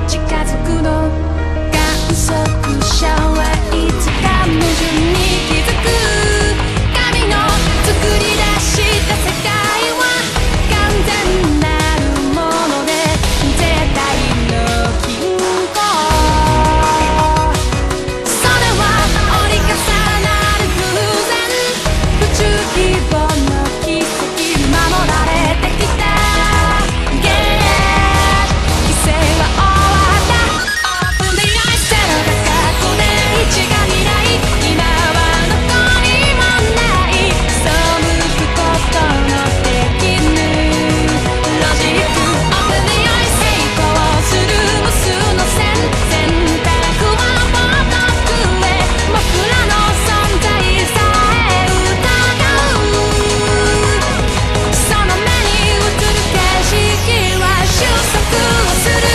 近づくの。観測者はいつか矛盾に気づく。神の作り出した世界は完全なるもので絶対の均衡。それは折り重なる偶然、宇宙規模の奇跡守られてきた。規制は終わった。Open the eyes ゼロが過去で一が未来、今はどこにもない。背くことのできぬロジック。Open the eyes 成功する無数の線、選択は孤独へ。僕らの存在さえ疑う。その目に映る景色は収束をする。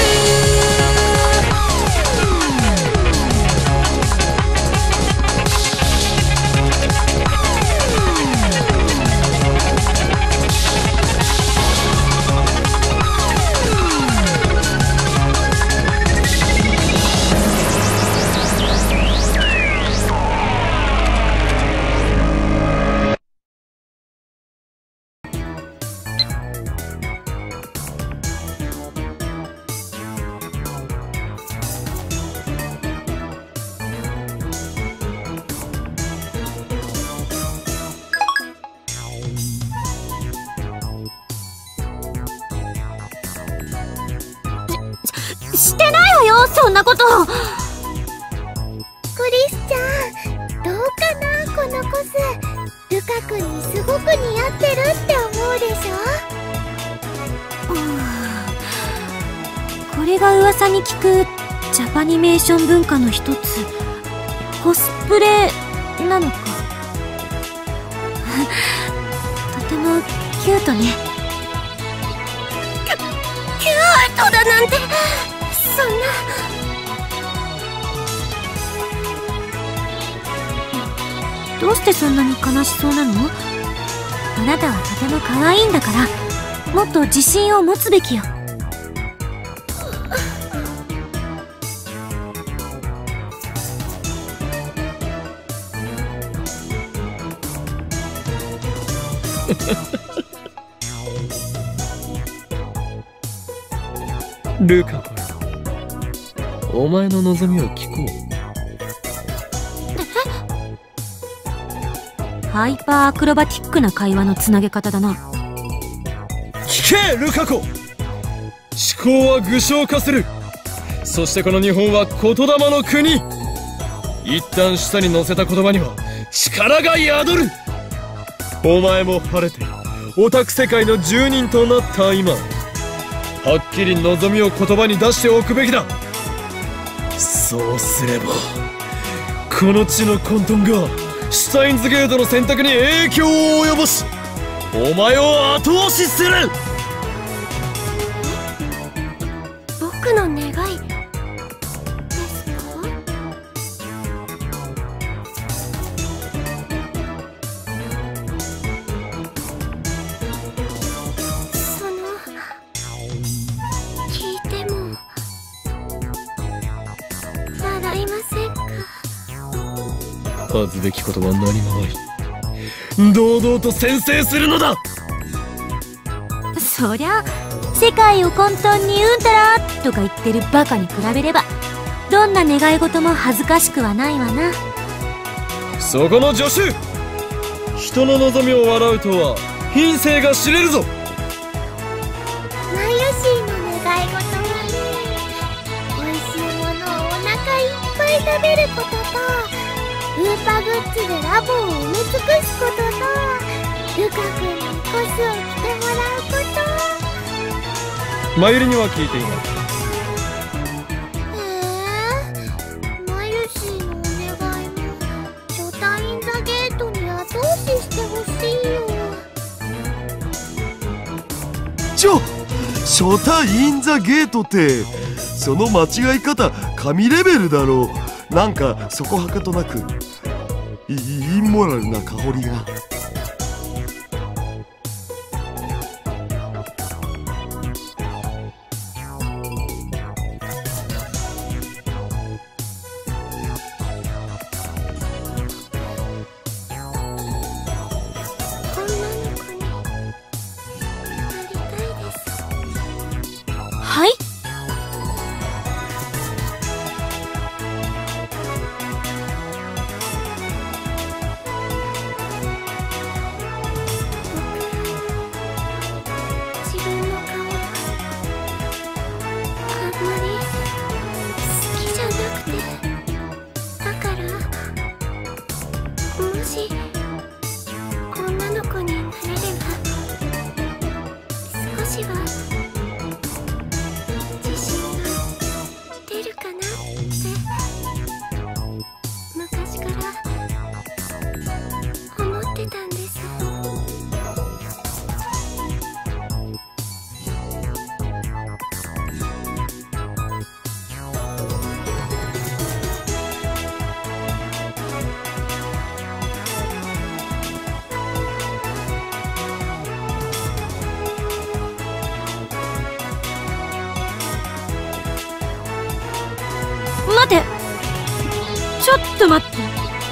してないわよ、そんなこと。 クリスチャン、どうかな、このコス。ルカ君にすごく似合ってるって思うでしょ。 これが噂に聞くジャパニメーション文化の一つ、コスプレなのか。とてもキュートね。 キュートだなんて、そんな。 どうしてそんなに悲しそうなの？あなたはとても可愛いんだから、もっと自信を持つべきよ。 ルカ子よ、お前の望みを聞こう。 ハイパーアクロバティックな会話のつなげ方だな。 聞けルカ子、思考は具象化する。そしてこの日本は言霊の国。一旦舌に乗せた言葉には力が宿る。お前も晴れてオタク世界の住人となった今、はっきり望みを言葉に出しておくべきだ。そうすればこの地の混沌がシュタインズゲートの選択に影響を及ぼし、お前を後押しする。 僕の願いですか？その、聞いても笑いませんか？ 恥ずべきことは何もない。堂々と宣誓するのだ。 そりゃ世界を混沌にうんたらとか言ってるバカに比べれば、どんな願い事も恥ずかしくはないわな。 そこの助手、人の望みを笑うとは品性が知れるぞ。 マユシーの願い事はね、美味しいものをお腹いっぱい食べることと、ウーパグッズでラボを埋め尽くすことと、ルカ君にコスを着てもらうこと。 マユリには聞いていない。 マユシーのお願いもショタインザゲートに後押ししてほしいよ。 ショタインザゲートって、その間違い方神レベルだろう。なんかそこはかとなくインモラルな香りが。 待て、ちょっと待って。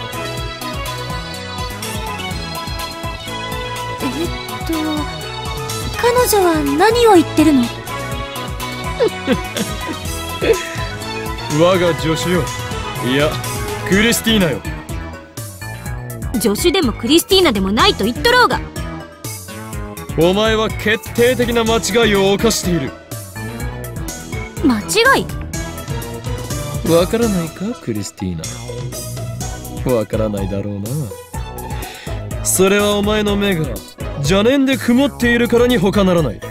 彼女は何を言ってるの？ 我が助手よ。いや、クリスティーナよ。 助手でもクリスティーナでもないと言っとろうが。 お前は決定的な間違いを犯している。 間違い？ わからないか、クリスティーナ。わからないだろうな。それはお前の目が邪念で曇っているからに他ならない。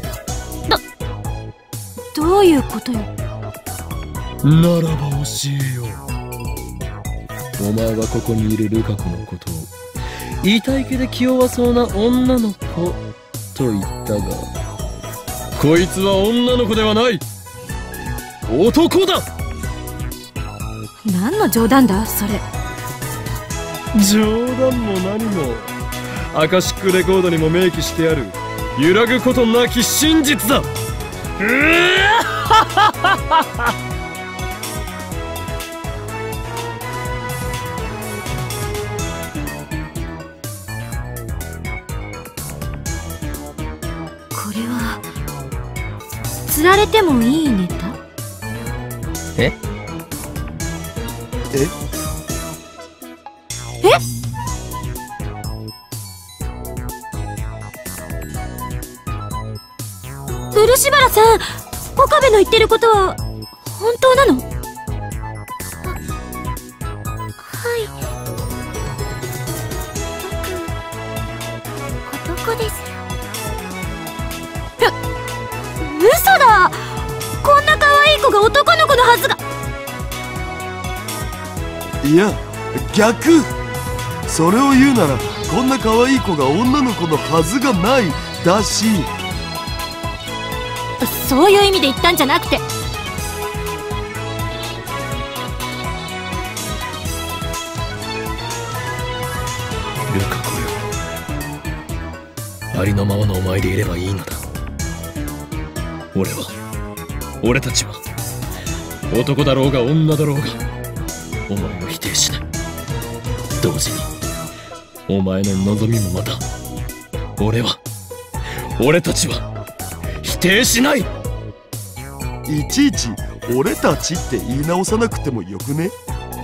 どういうことよ。 ならば教えよう。お前はここにいるルカ子のことを痛い毛で気弱そうな女の子と言ったが、こいつは女の子ではない、男だ。 何の冗談だそれ。 冗談も何もアカシックレコードにも明記してある揺らぐことなき真実だ。 これは釣られてもいいネタ？ え？ 漆原さん、岡部の言ってることは本当なの？ はい。僕、男です。 嘘だ。こんな可愛い子が男の子のはずが。 いや、逆。それを言うなら、こんな可愛い子が女の子のはずがないだし。 そういう意味で言ったんじゃなくて。 ルカ子よ、ありのままのお前でいればいいのだ。俺たちは男だろうが女だろうがお前を否定しない。同時にお前の望みもまた俺たちは否定しない。 いちいち俺たちって言い直さなくてもよくね？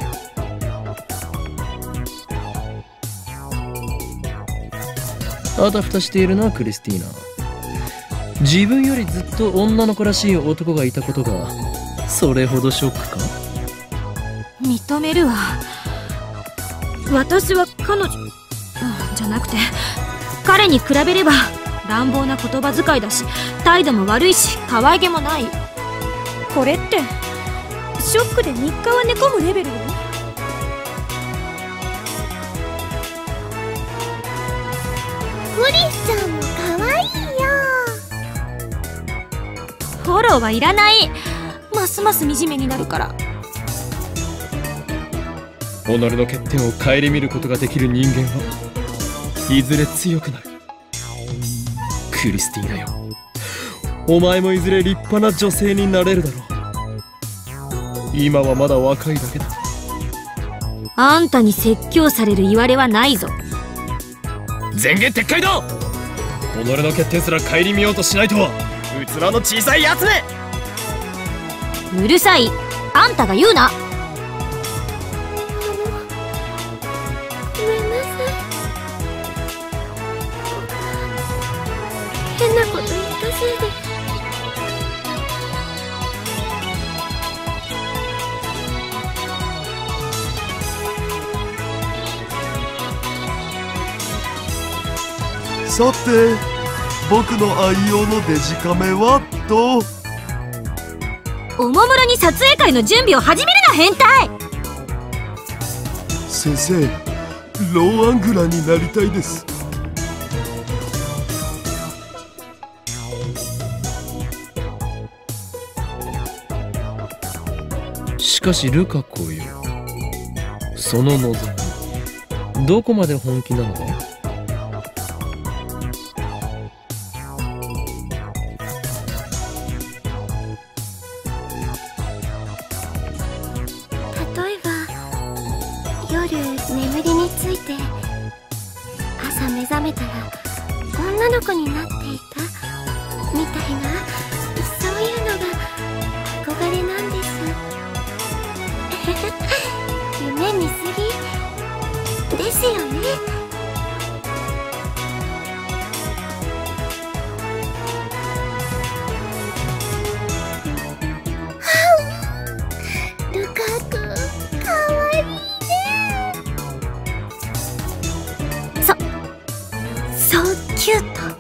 あたふたしているな、クリスティーナ。自分よりずっと女の子らしい男がいたことがそれほどショックか？ 認めるわ。私は彼女、じゃなくて彼に比べれば乱暴な言葉遣いだし、態度も悪いし、可愛げもない。これってショックで3日は寝込むレベルよ。 クリスちゃんも可愛いよ。 フォローはいらない。ますます惨めになるから。 己の欠点を顧みることができる人間はいずれ強くなる。クリスティーナよ、お前もいずれ立派な女性になれるだろう。今はまだ若いだけだ。 あんたに説教される言われはないぞ。 前言撤回だ。己の欠点すら顧みようとしないとは器の小さいやつめ。 うるさい。あんたが言うな。 ごめんなさい。変なこと言ったせいで。 さて、僕の愛用のデジカメはと。 おもむろに撮影会の準備を始めるな、変態。 先生、ローアングラーになりたいです。 しかしルカ子よ、その望みどこまで本気なのだ？ 眺めたら女の子になっていたみたいな、そういうのが憧れなんです。夢見すぎですよね。ルカくんかわいいね。そうキュート。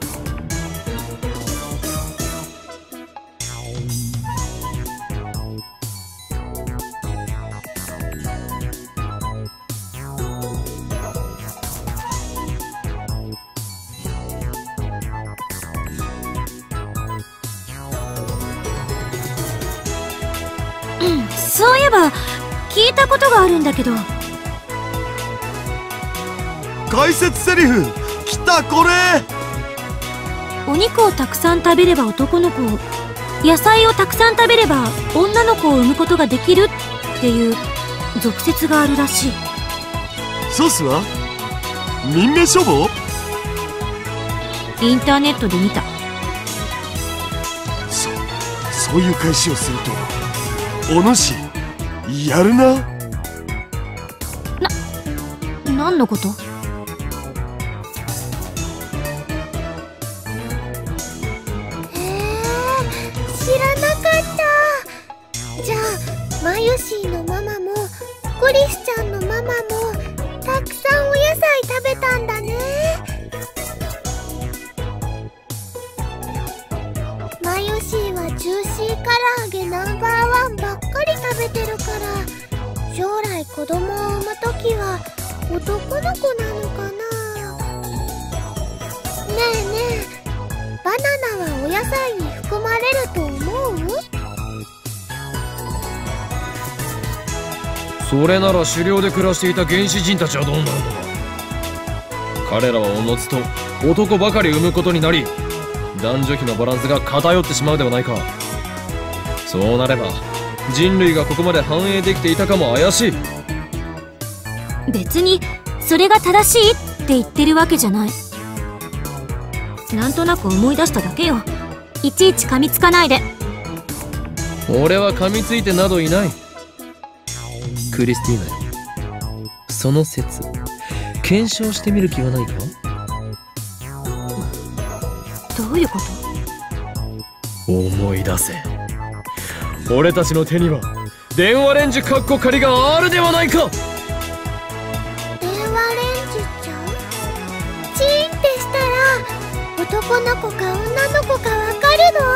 そういえば聞いたことがあるんだけど。 解説セリフきた。これお肉をたくさん食べれば男の子を、野菜をたくさん食べれば女の子を産むことができるっていう俗説があるらしい。 ソースは民名書房？ インターネットで見た。 そういう返しをするとお主やるな。 何のこと？ 知らなかった。じゃあマユシーのママもクリスちゃんのママもたくさんお野菜食べたんだね。マユシーはジューシー唐揚げナンバーワンばっかり食べてるから、将来子供を産むときは男の子なのかな。ねえねえ、バナナはお野菜に含まれると思う？ それなら狩猟で暮らしていた原始人たちはどうなるのだ。彼らはおのずと男ばかり産むことになり、男女比のバランスが偏ってしまうではないか。そうなれば人類がここまで繁栄できていたかも怪しい。 別にそれが正しいって言ってるわけじゃない。なんとなく思い出しただけよ。いちいち噛みつかないで。 俺は噛みついてなどいない。クリスティーナよ、その説検証してみる気はないか？ どういうこと？ 思い出せ。俺たちの手には電話レンジカッコ仮があるではないか。 電話レンジちゃん？チーンってしたら男の子か女の子かわかるの？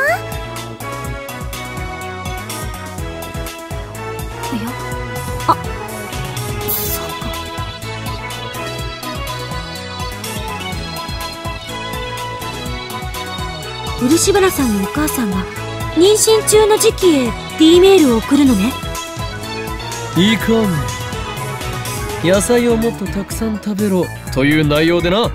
いや、あ、そうか。漆原さんのお母さんが妊娠中の時期へ D メールを送るのね。 いいかん。野菜をもっとたくさん食べろという内容でな。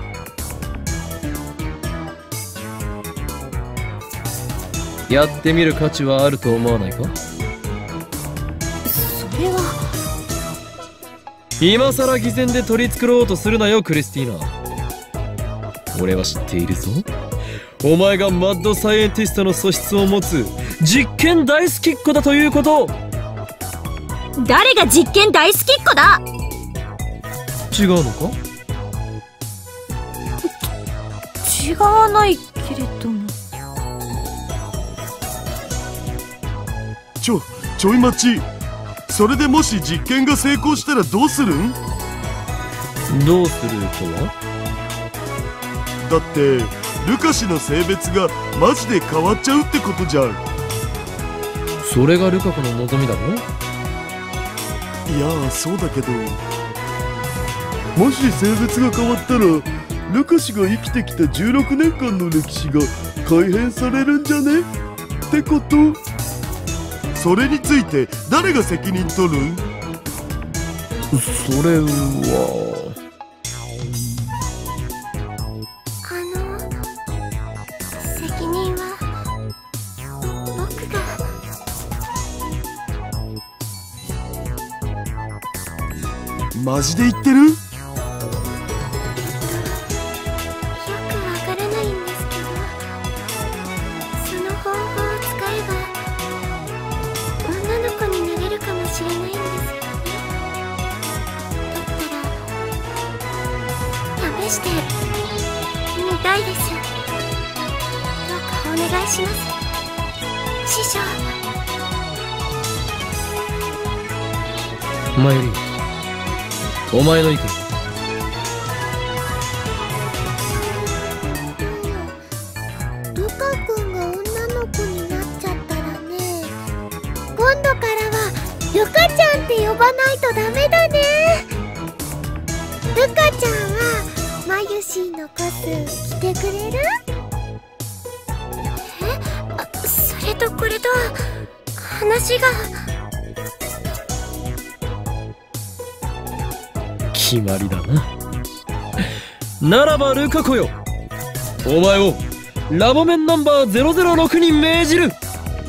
やってみる価値はあると思わないか？ それは。 今さら偽善で取り繕おうとするなよクリスティーナ。俺は知っているぞ。お前がマッドサイエンティストの素質を持つ実験大好きっ子だということ。 誰が実験大好きっ子だ？ 違うのか？ 違わないけれども。 ちょい待ち。それでもし実験が成功したらどうするん？ どうするとは？ だってルカシの性別がマジで変わっちゃうってことじゃん。 それがルカ子の望みだろ？ いやそうだけど、もし性別が変わったらルカシが生きてきた16年間の歴史が改変されるんじゃねってこと。それについて誰が責任取るん？ それは責任は僕が。 マジで言ってる？ してみたいです。どうかお願いします、師匠。 マユリ、お前の意見。 ルカ君が女の子になっちゃったらね、今度からはルカちゃんって呼ばないとダメだね。ルカちゃんはマユシーのコス着てくれる？それとこれと話が。 決まりだな。ならばルカ子よ、お前をラボメンナンバー006に命じる。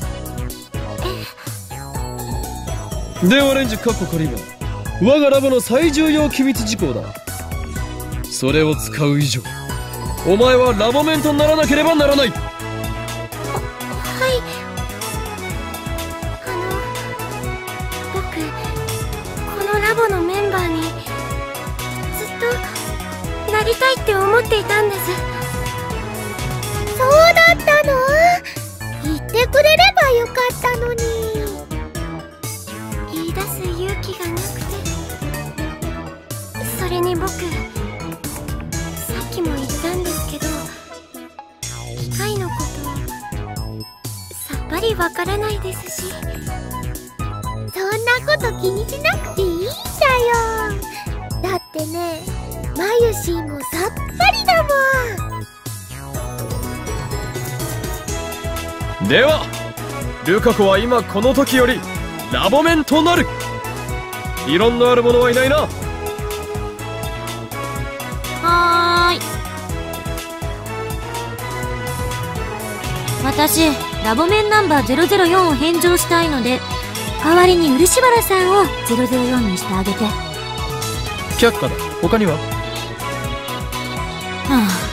電話レンジカッコ仮は我がラボの最重要機密事項だ。それを使う以上、お前はラボメンとならなければならない。 はい。僕このラボのメンバーにずっとなりたいって思っていたんです。そうだったの？言ってくれればよかったのに。言い出す勇気がなくて。それに僕、さっきも言ったんですけど、機械のことさっぱりわからないですし。そんなこと気にしなくていいんだよ。だってね、マユシーもさっぱりだもん。 ではルカ子は今この時よりラボメンとなる。異論のある者はいないな。 はーい。私ラボメンナンバー004を返上したいので、代わりに漆原さんを004にしてあげて。 却下だ。他には？ はあ。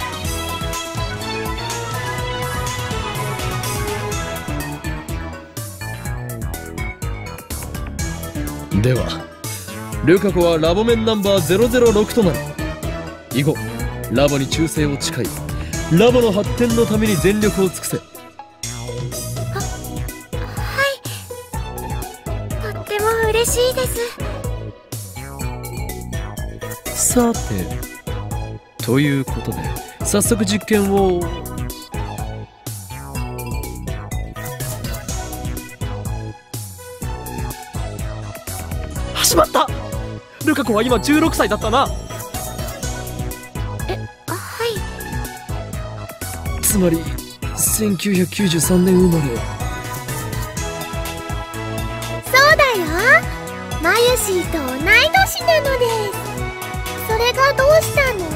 ではルカ子はラボメンナンバー006となる。以後ラボに忠誠を誓い、ラボの発展のために全力を尽くせ。 はい。とっても嬉しいです。 さて、ということで早速実験を。しまった。ルカ子は今16歳だったな。 はい。 つまり1993年生まれ。 そうだよ。マユシーと同い年なのです。それがどうしたの？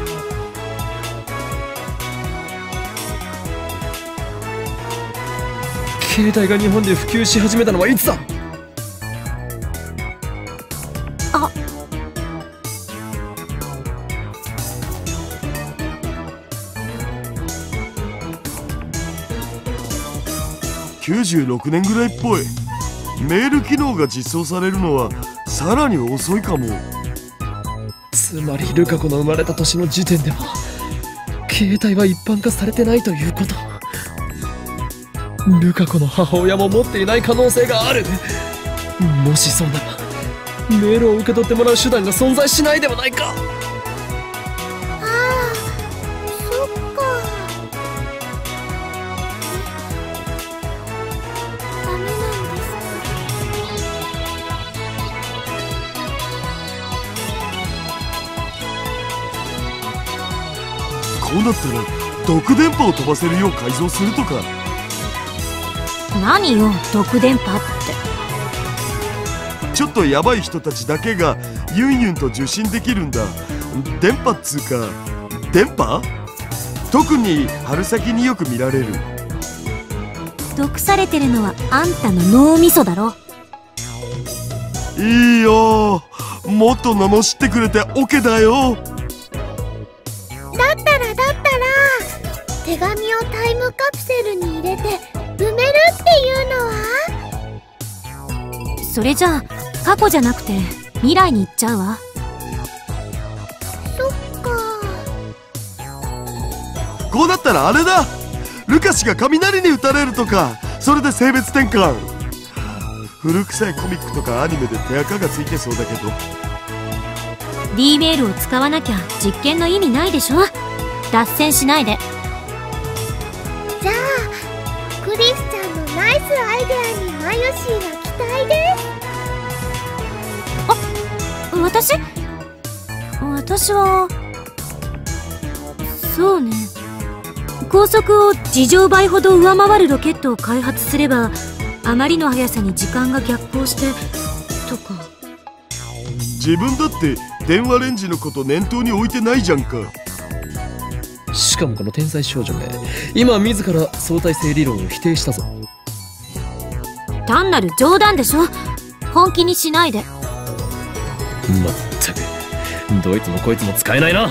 携帯が日本で普及し始めたのはいつだ？ あ、 96年ぐらいっぽい。メール機能が実装されるのはさらに遅いかも。 つまりルカ子の生まれた年の時点では携帯は一般化されてないということ。ルカ子の母親も持っていない可能性がある。もしそうならメールを受け取ってもらう手段が存在しないではないか。 ああ、そっか。ダメなんですか？ こうなったら毒電波を飛ばせるよう改造するとか。 何よ毒電波って。 ちょっとヤバい人たちだけがユンユンと受信できるんだ。電波っつうか、電波？特に春先によく見られる。 毒されてるのはあんたの脳みそだろ。 いいよ、もっと罵ってくれて OK だよ。 だったら手紙をタイムカプセルに入れて埋めるっていうのは？ それじゃあ過去じゃなくて未来に行っちゃうわ。 そっか。 こうなったらあれだ、ルカシが雷に打たれるとか、それで性別転換。古臭いコミックとかアニメで手垢がついてそうだけど。 D メールを使わなきゃ実験の意味ないでしょ。脱線しないで。 じゃあクリスちゃんのナイスアイデアにマユシーは期待です。 私はそうね、高速を事情倍ほど上回るロケットを開発すれば、あまりの速さに時間が逆行してとか。 自分だって電話レンジのこと念頭に置いてないじゃんか。 しかもこの天才少女め、今自ら相対性理論を否定したぞ。 単なる冗談でしょ。本気にしないで。 まったくどいつもこいつも使えないな。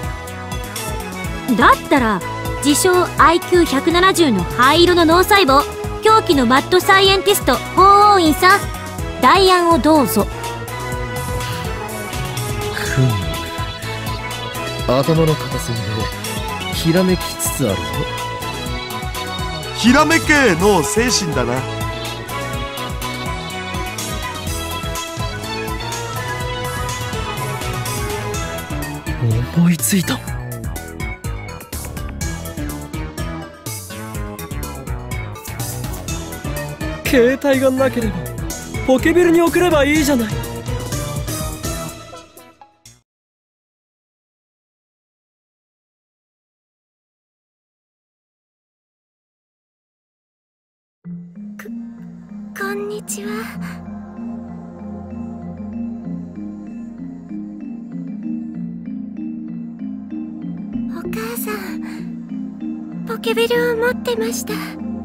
だったら自称 IQ170 の灰色の脳細胞、狂気のマッドサイエンティスト法王院さん、代案をどうぞ。 頭の片隅でひらめきつつあるぞ。 ひらめけの精神だな。 思いついた。携帯がなければポケベルに送ればいいじゃない。 こんにちは。お母さん、ポケベルを持ってました。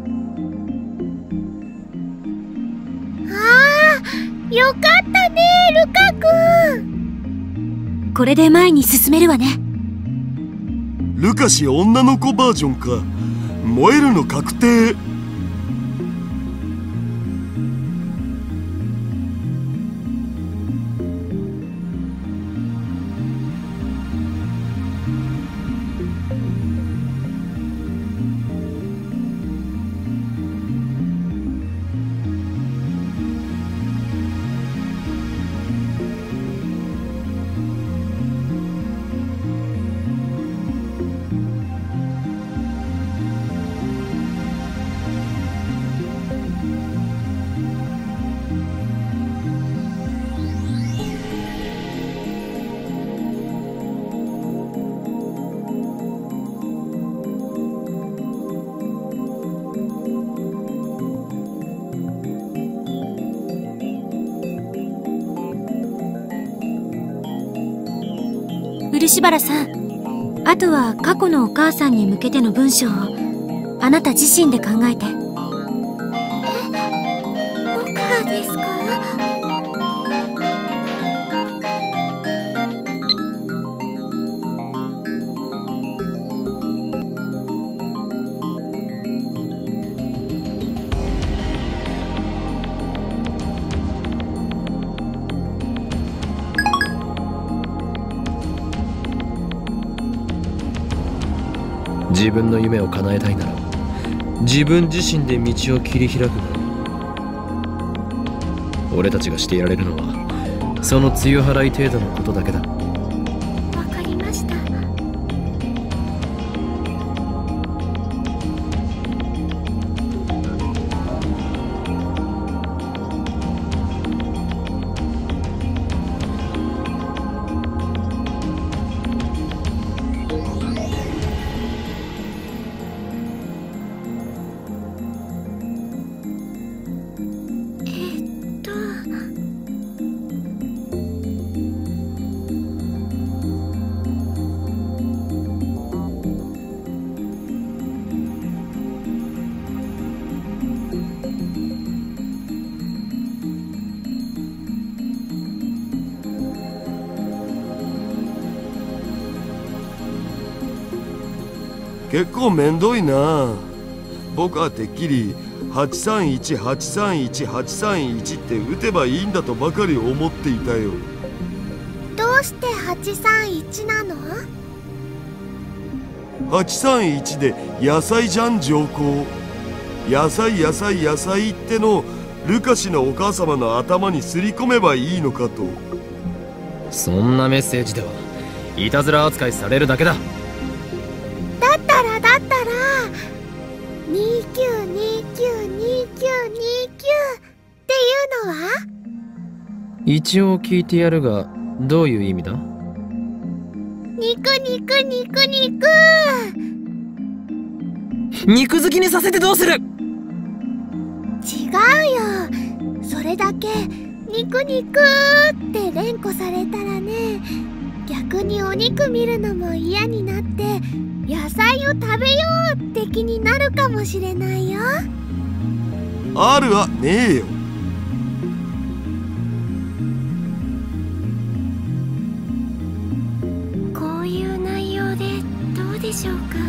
よかったね、ルカ君。 これで前に進めるわね。 ルカシ女の子バージョンか。燃えるの確定。 漆原さん、あとは過去のお母さんに向けての文章をあなた自身で考えて。 僕がですか？ 自分の夢を叶えたいなら自分自身で道を切り開くがいい。俺たちがしてやれるのはその梅雨払い程度のことだけだ。 わかりました。 結構めんどいな。僕はてっきり83183183って打てばいいんだとばかり思っていたよ。 どうして831なの？ 831で野菜じゃん上皇。野菜野菜野菜ってのルカシのお母様の頭にすり込めばいいのかと。 そんなメッセージではいたずら扱いされるだけだ。 だったら29292929っていうのは？ 一応聞いてやるが、どういう意味だ？ 肉肉肉肉。 肉好きにさせてどうする？ 違うよ。それだけ肉肉って連呼されたらね、逆にお肉見るのも嫌になって野菜を食べようって気になるかもしれないよ。 あるわねえよ。 こういう内容でどうでしょうか。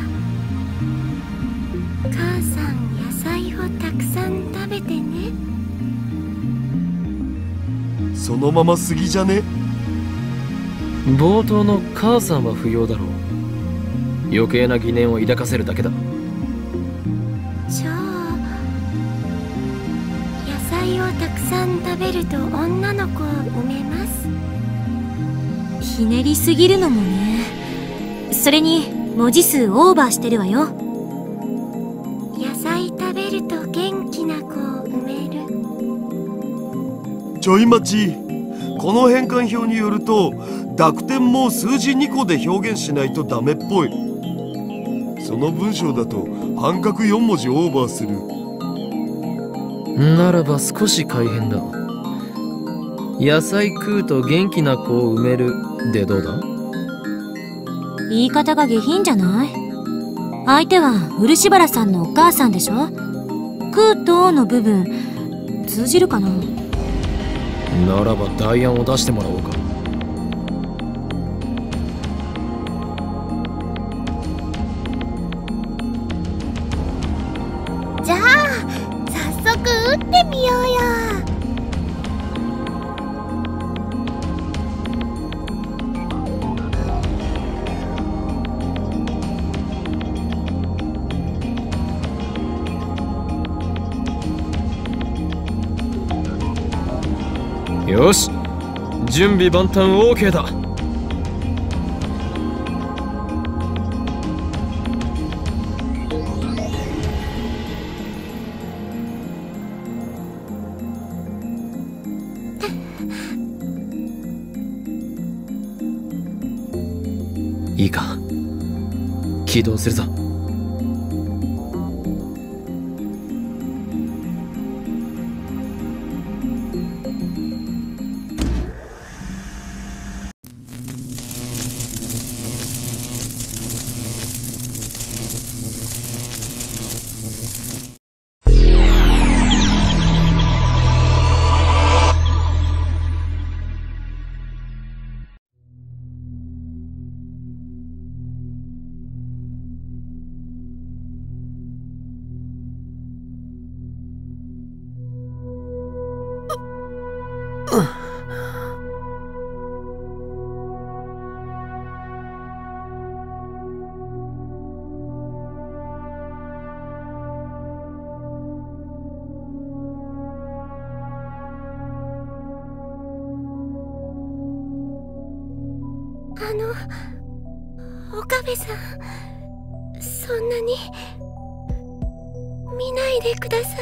母さん野菜をたくさん食べてね。 そのまますぎじゃね？ 冒頭の母さんは不要だろう。余計な疑念を抱かせるだけだ。 じゃあ野菜をたくさん食べると女の子を産めます。 ひねりすぎるのもね。それに文字数オーバーしてるわよ。 野菜食べると元気な子を産める。 ちょい待ち。この変換表によると濁点も数字2個で表現しないとダメっぽい。その文章だと半角4文字オーバーする。 ならば少し改変だ。野菜食うと元気な子を産めるでどうだ？ 言い方が下品じゃない？相手は漆原さんのお母さんでしょ。食うとの部分通じるかな？ ならば代案を出してもらおうか。 じゃあ早速打ってみようよ。 よし、準備万端 OK だ。いいか、起動するぞ。 岡部さん、そんなに見ないでください。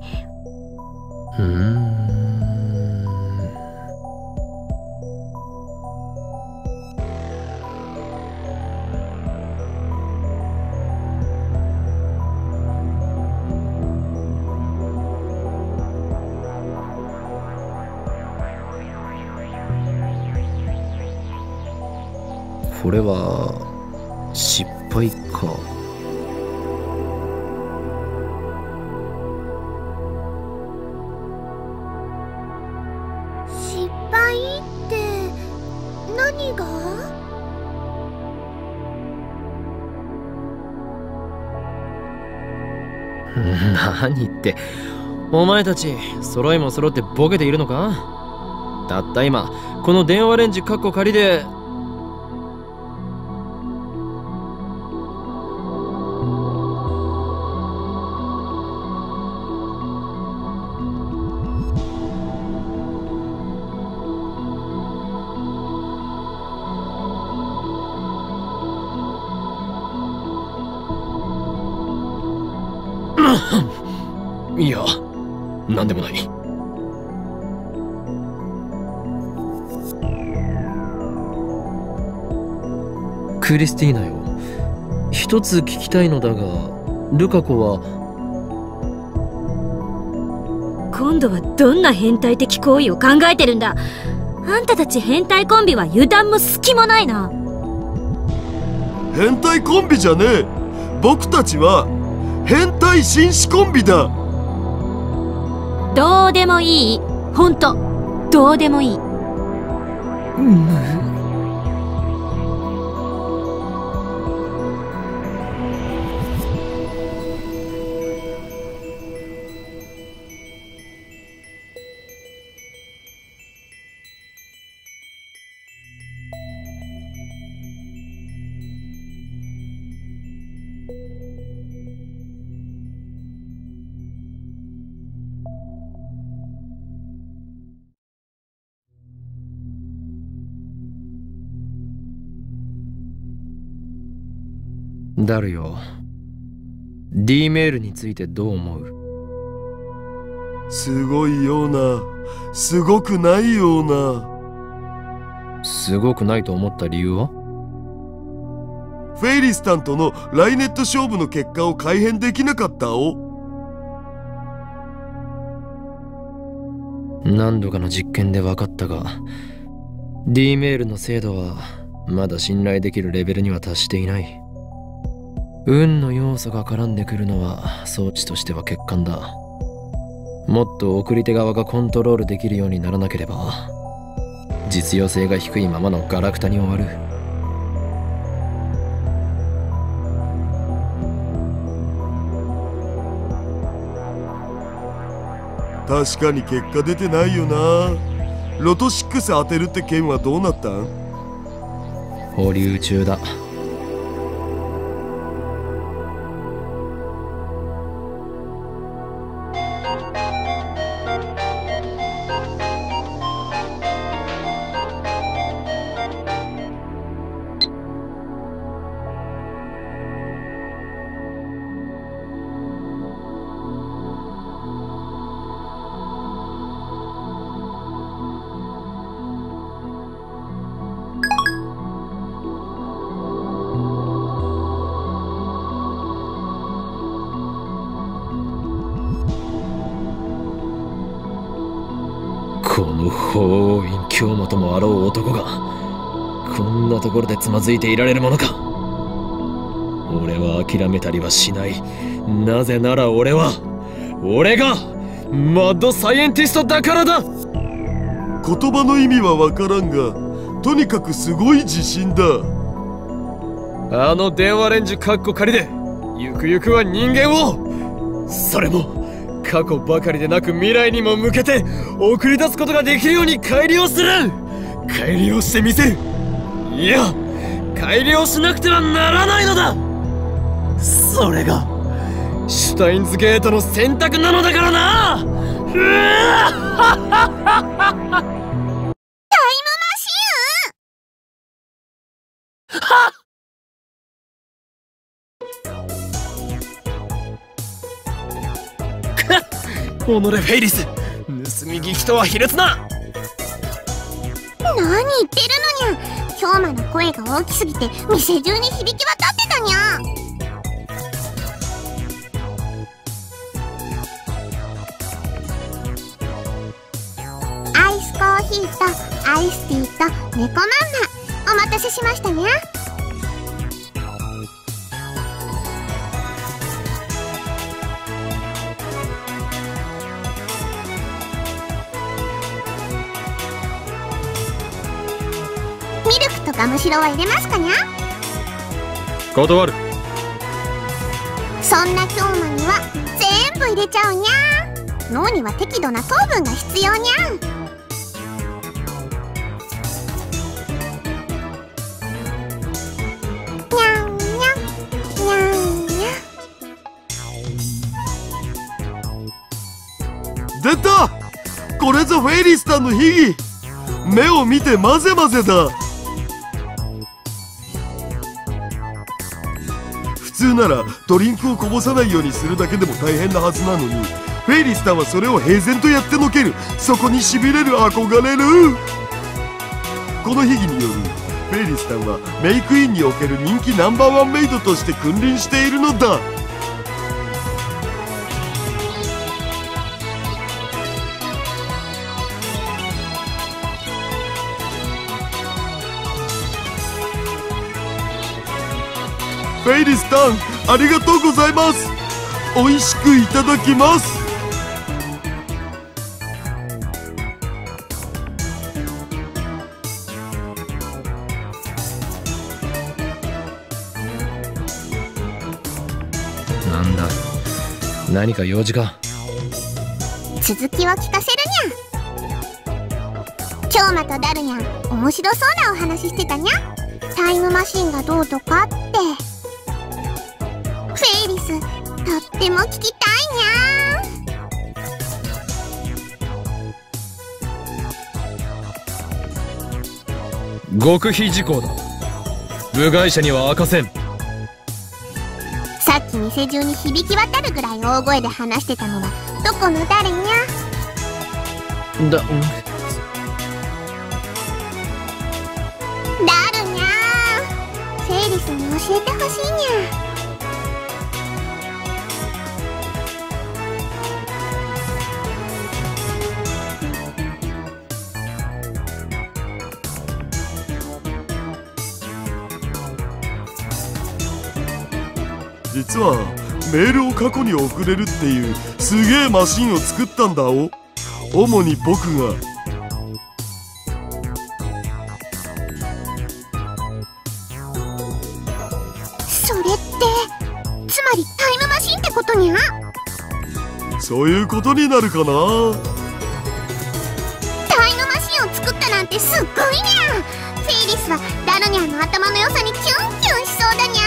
これは失敗か。 失敗って何が？ 何って、お前たち揃いも揃ってボケているのか？たった今この電話レンジカッコ仮でいや、なんでもない。クリスティーナよ、一つ聞きたいのだが、ルカ子は今度はどんな変態的行為を考えてるんだ。あんたたち変態コンビは油断も隙もないな。 変態コンビじゃねえ。僕たちは変態紳士コンビだ。 どうでもいい。ほんとどうでもいい。 ダルよ、D メールについてどう思う？ すごいような、すごくないような。 すごくないと思った理由は？ フェイリスタンとのライネット勝負の結果を改変できなかったお。 何度かの実験で分かったが、 D メールの精度はまだ信頼できるレベルには達していない。運の要素が絡んでくるのは装置としては欠陥だ。もっと送り手側がコントロールできるようにならなければ、実用性が低いままのガラクタに終わる。 確かに結果出てないよな。ロト6当てるって件はどうなったん？ 保留中だ。この法院京馬ともあろう男がこんなところでつまずいていられるものか。俺は諦めたりはしない。なぜなら俺がマッドサイエンティストだからだ。 言葉の意味はわからんが、とにかくすごい自信だ。 あの電話レンジカッコ仮でゆくゆくは人間を、それも過去ばかりでなく未来にも向けて送り出すことができるように改良する。改良してみせる。いや、改良しなくてはならないのだ。それがシュタインズゲートの選択なのだからな。タイムマシーン。はっ、己フェイリス、盗み聞きとは卑劣な。 何言ってるのにゃ。氷馬の声が大きすぎて店中に響き渡ってたにゃ。アイスコーヒーとアイスティーと猫まんまお待たせしましたにゃ。ミルクとガムシロは入れますかにゃ。 断る。 そんな京馬には全部入れちゃうにゃ。脳には適度な糖分が必要にゃ。にゃんにゃにゃんにゃ。 出た。これぞフェイリスタンの秘技。目を見て混ぜ混ぜだ。普通ならドリンクをこぼさないようにするだけでも大変なはずなのに、 フェイリスさんはそれを平然とやってのける。そこにしびれる、憧れる。この秘技によるフェイリスさんはメイクインにおける人気ナンバーワンメイドとして君臨しているのだ。フェイリスさん、ありがとうございます。おいしくいただきます。 なんだ、何か用事か。 続きを聞かせるにゃ。今日またダルにゃん面白そうなお話してたにゃ。タイムマシンがどうとかって。フェイリス、とっても聞きたいにゃ。 極秘事項だ。部外者には明かせん。 さっき店中に響き渡るぐらい大声で話してたのはどこの誰にゃ。 だ、 ダルにゃ。フェイリスに教えてほしいにゃ。 実はメールを過去に送れるっていうすげえマシンを作ったんだお。主に僕が。 それってつまりタイムマシンってことにゃ。 そういうことになるかな。 タイムマシンを作ったなんてすっごいにゃ。フェイリスはダルニャンの頭の良さにキュンキュンしそうだにゃ。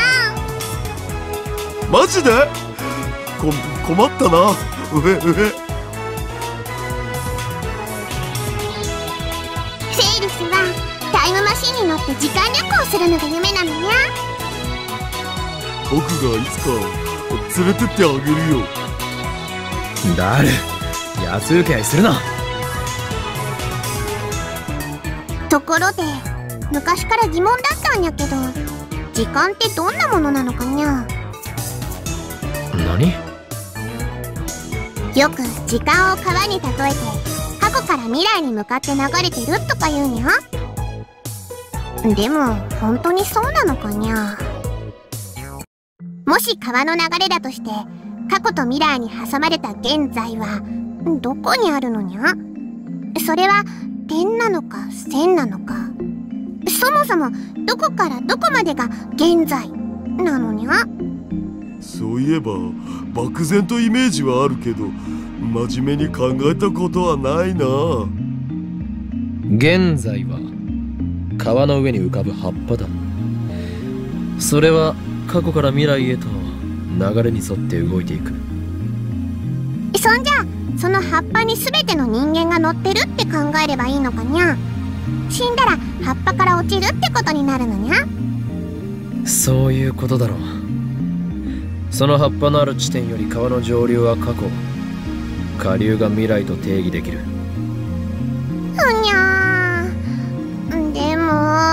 マジで？困ったな。フェイリスはタイムマシンに乗って時間旅行するのが夢なのにゃ。 僕がいつか連れてってあげるよ。 だる、安請け合いするな。 ところで昔から疑問だったんやけど、時間ってどんなものなのかにゃ。 何？ よく時間を川に例えて過去から未来に向かって流れてるとか言うにゃ。でも本当にそうなのかにゃ。もし川の流れだとして過去と未来に挟まれた現在はどこにあるのにゃ。それは点なのか線なのか、そもそもどこからどこまでが現在なのにゃ。 そういえば漠然とイメージはあるけど真面目に考えたことはないな。 現在は川の上に浮かぶ葉っぱだ。それは過去から未来へと流れに沿って動いていく。 そんじゃその葉っぱに全ての人間が乗ってるって考えればいいのかにゃ。死んだら葉っぱから落ちるってことになるのにゃ。 そういうことだろう。その葉っぱのある地点より川の上流は過去、下流が未来と定義できる。 ふにゃー。でも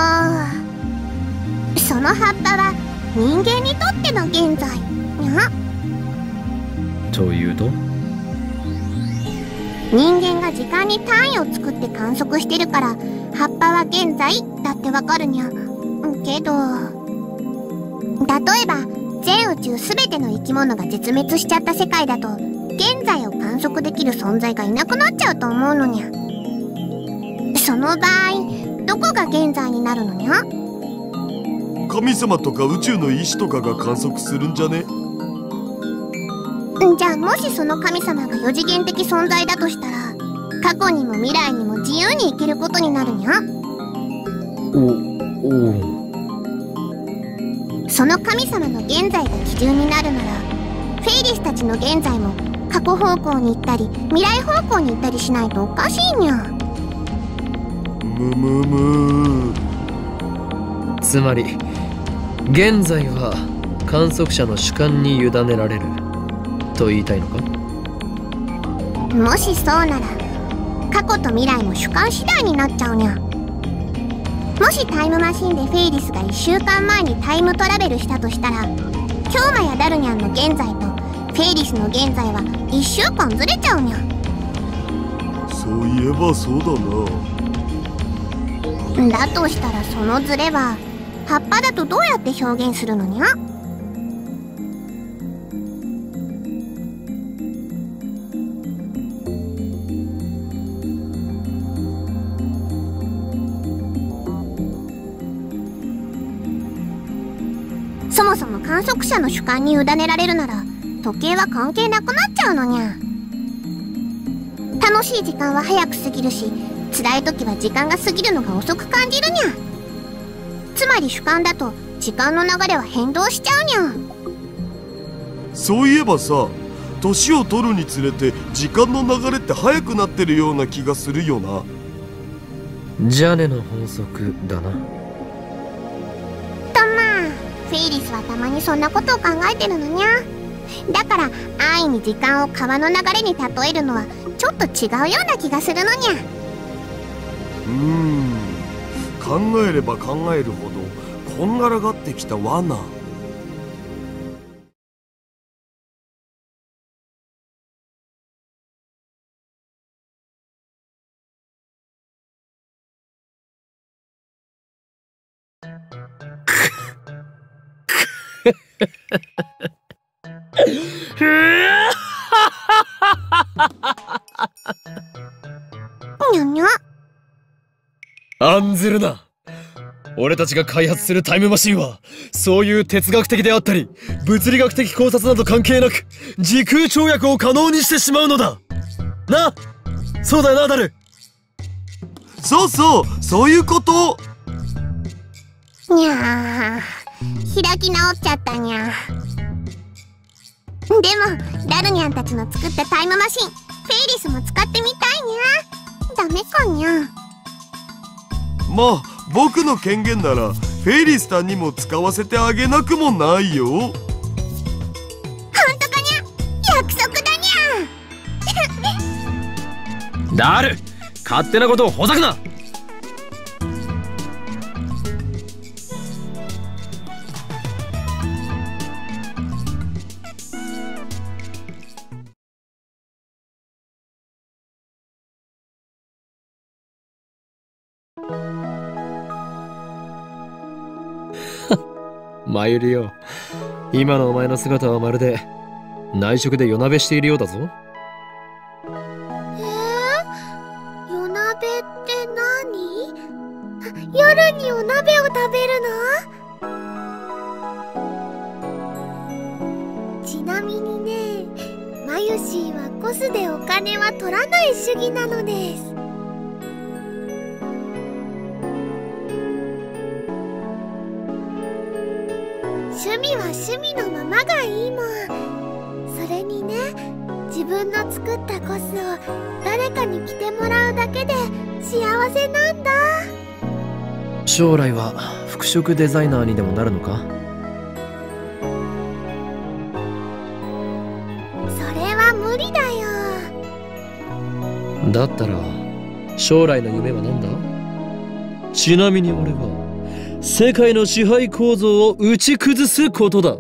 その葉っぱは人間にとっての現在にゃ。 というと？ 人間が時間に単位を作って観測してるから葉っぱは現在だってわかるにゃ。けど例えば全宇宙すべての生き物が絶滅しちゃった世界だと現在を観測できる存在がいなくなっちゃうと思うのにゃ。その場合どこが現在になるのにゃ。 神様とか宇宙の意志とかが観測するんじゃね？ じゃあもしその神様が4次元的存在だとしたら過去にも未来にも自由に生きることになるにゃ。その神様の現在が基準になるならフェイリスたちの現在も過去方向に行ったり未来方向に行ったりしないとおかしいにゃ。 つまり現在は観測者の主観に委ねられると言いたいのか？ もしそうなら過去と未来も主観次第になっちゃうにゃ。もしタイムマシンでフェイリスが1週間前にタイムトラベルしたとしたら、京馬やダルニャンの現在とフェイリスの現在は1週間ずれちゃうにゃ。 そういえばそうだな。 だとしたらそのズレは葉っぱだとどうやって表現するのにゃ。そもそも観測者の主観に委ねられるなら時計は関係なくなっちゃうのにゃ。楽しい時間は早く過ぎるし、辛い時は時間が過ぎるのが遅く感じるにゃ。つまり主観だと時間の流れは変動しちゃうにゃ。 そういえばさ、年を取るにつれて時間の流れって速くなってるような気がするよな。 ジャネの法則だな。 とまあフェイリスはたまにそんなことを考えてるのにゃ。だから安易に時間を川の流れに例えるのはちょっと違うような気がするのにゃ。 考えれば考えるほどこんがらがってきた罠。 にゃにゃ。 案ずるな。俺たちが開発するタイムマシンはそういう哲学的であったり物理学的考察など関係なく時空跳躍を可能にしてしまうのだな。そうだよな、ダル。 そうそう、そういうこと。 にゃー、開き直っちゃったにゃ。でもダルニャンたちの作ったタイムマシンフェイリスも使ってみたいにゃ。ダメかにゃ。 まあ僕の権限ならフェイリスさんにも使わせてあげなくもないよ。 ほんとかにゃ。約束だにゃ。 ダル、勝手なことをほざくな。マユリよ、今のお前の姿はまるで内職で夜鍋しているようだぞ。 夜鍋って何？夜にお鍋を食べるの？ちなみにね、マユシーはコスでお金は取らない主義なのです。趣味は趣味のままがいいもん。それにね、自分の作ったコスを誰かに着てもらうだけで幸せなんだ。 将来は服飾デザイナーにでもなるのか？ それは無理だよ。 だったら将来の夢は何だ？ちなみに俺は世界の支配構造を打ち崩すことだ。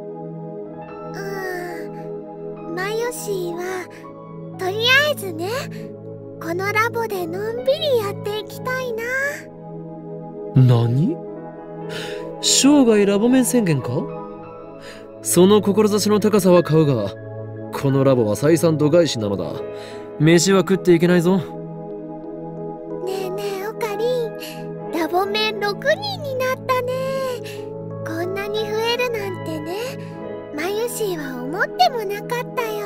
マヨシーはとりあえずね、このラボでのんびりやっていきたいな。 何？生涯ラボ面宣言か？その志の高さは買うが、このラボは採算度外視なのだ。飯は食っていけないぞ。 ねえねえオカリン、ラボ面6人になったね。こんなに増えるなんてね、マユシーは思ってもなかったよ。